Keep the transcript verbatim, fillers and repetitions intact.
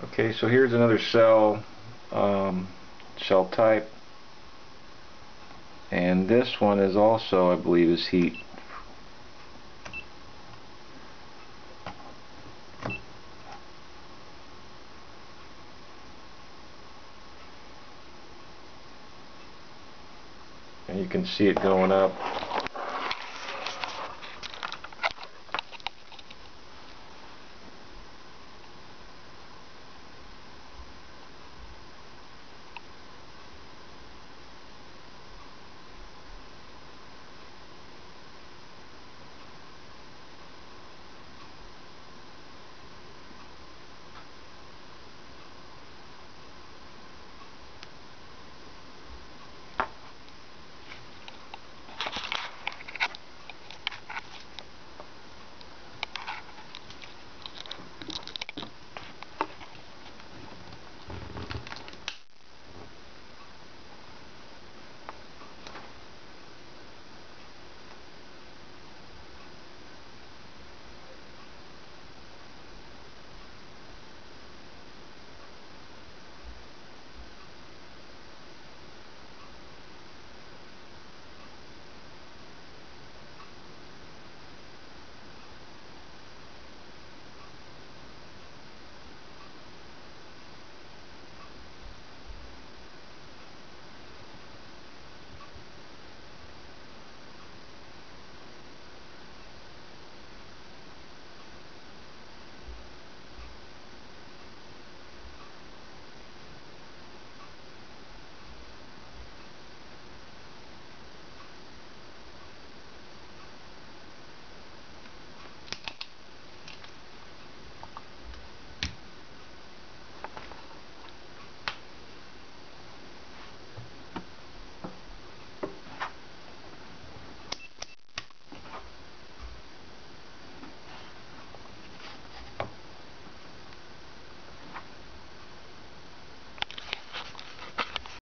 Okay, so here's another cell, um, cell type, and this one is also, I believe, is heat. And you can see it going up.